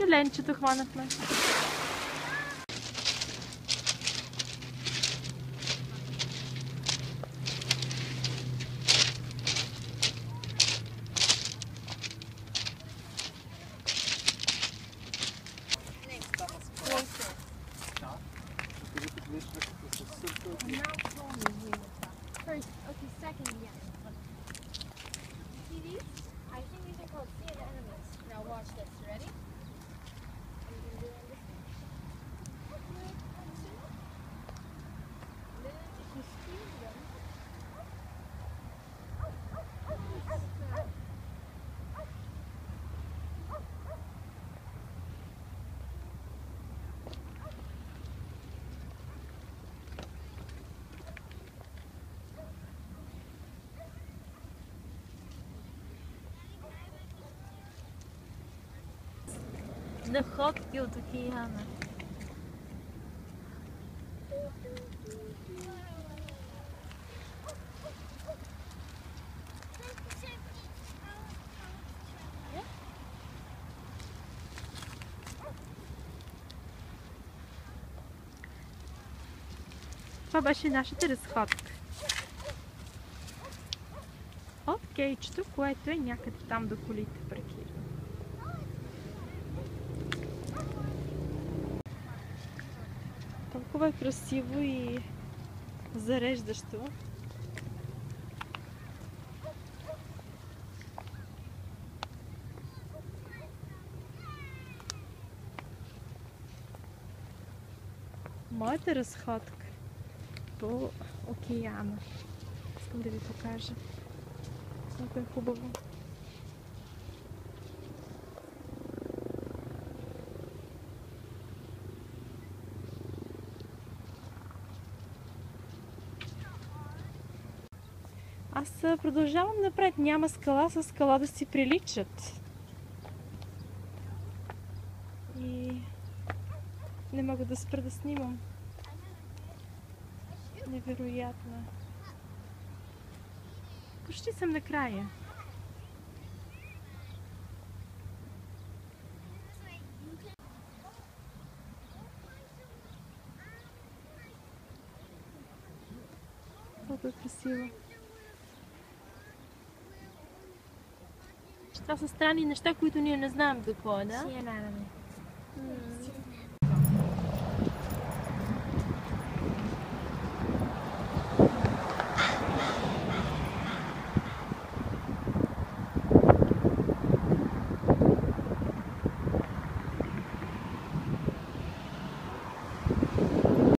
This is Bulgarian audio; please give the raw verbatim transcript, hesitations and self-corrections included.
Еленчето хванахме. First, okay, second, yeah. See these? I think these are called sea anemones. Now watch this. Ready? You can do on this one. Then if you squeeze them, Находки от океана. Това беше нашата разходка. От кейчето, което е някъде там до колите паркирано. Толкова е красиво и зареждащо. Моята разходка по океана. Искам да ви покажа. Много е хубаво. Аз продължавам напред. Няма скала с скала да си приличат. И не мога да спра да снимам. Невероятно. Почти съм накрая. Колко е красиво. Това са странни неща, които ние не знаем какво е, да? sea anemone. М.